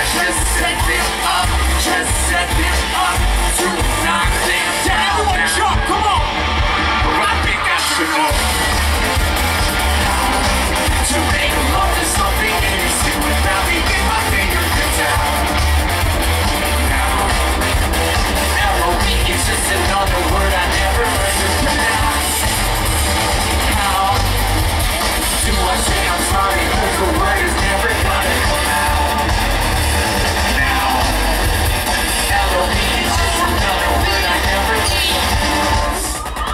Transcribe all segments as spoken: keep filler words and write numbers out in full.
Just set them up, just set them up to knock them down. Everyone jump, come on. I think I should know. To make love to something innocent without me in my fingertips out. Now, L O V is just another word I never learned to pronounce. How do I say I'm sorry? Cause the word is never gonna come out. Now, L O V is just another word I never learned to pronounce.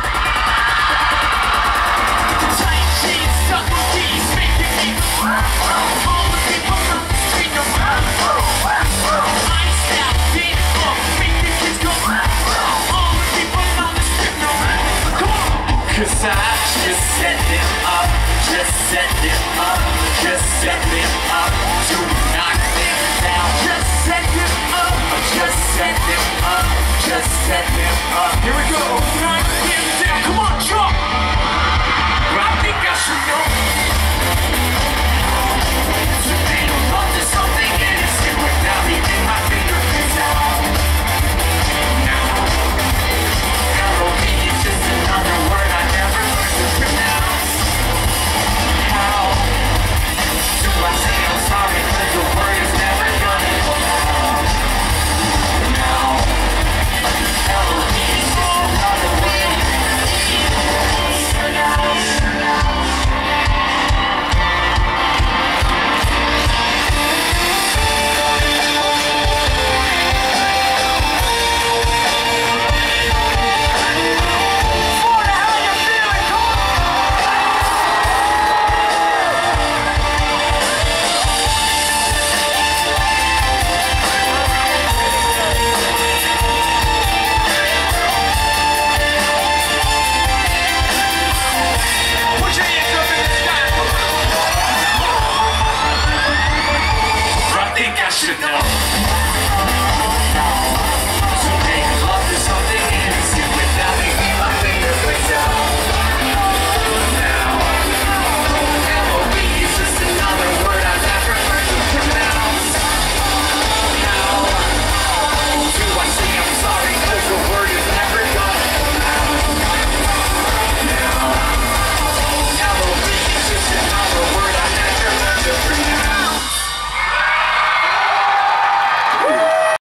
Tight jeans, sucker keys, making me all the people on the street go iced out, big up, make the kids go all the people on the street go come on. Cause I just set them up, just set them up, just set them up to knock them down. Just set them up, just set them up, just set them up. Here we go.